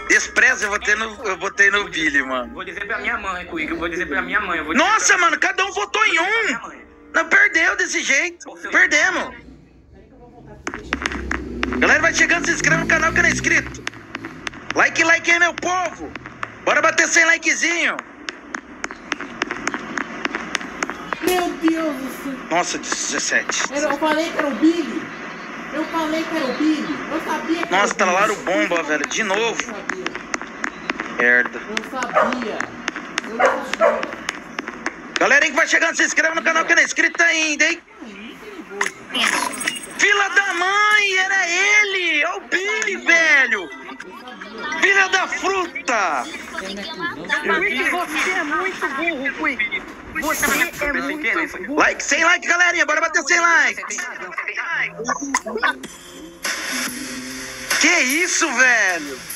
Desprezo, eu votei no Billy, mano. Vou dizer pra minha mãe, Quick. Eu vou dizer pra minha mãe. Nossa, mano, cada um votou em um. Não, perdeu desse jeito. Perdemos. Galera, vai chegando, se inscreve no canal que não é inscrito. Like aí, meu povo. Bora bater 100 likezinho. Meu Deus do céu. Nossa, 17. Eu falei que era o Billy. Eu sabia que era o Billy. Nossa, tralaram bomba, velho. De novo. Merda. Eu sabia. Galera que vai chegando, se inscreve no canal que não é inscrito ainda, hein? Filha da mãe, era ele! Olha o Billy, velho! Filha da fruta! Quick, você é muito burro, Quick. Você é muito burro. Like, 100 likes, galerinha, bora bater 100 likes! Que isso, velho?